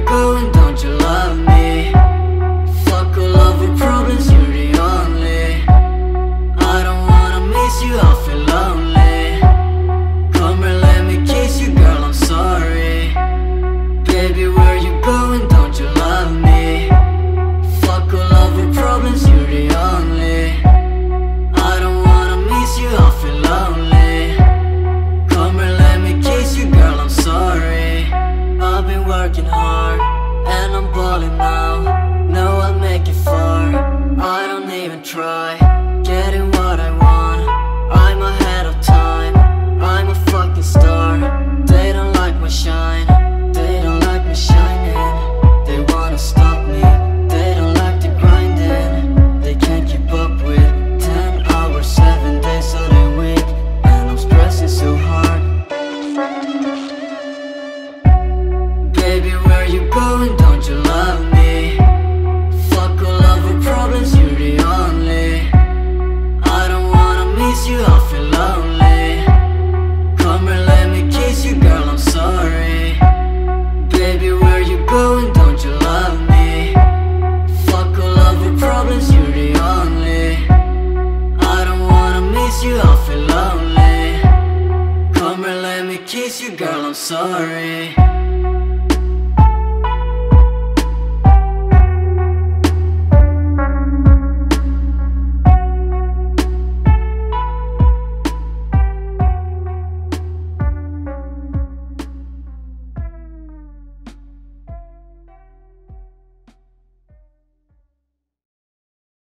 going, don't you love me? Fuck all of our problems, you're the only. I don't wanna miss you, I feel lonely. Come here, let me kiss you, girl, I'm sorry. Baby, where you going, don't you love me? Fuck all of our problems, you're the only. I don't wanna miss you, I feel lonely. Come here, let me kiss you, girl, I'm sorry. I've been working hard, and I'm balling now. Know I'll make it far, I don't even try.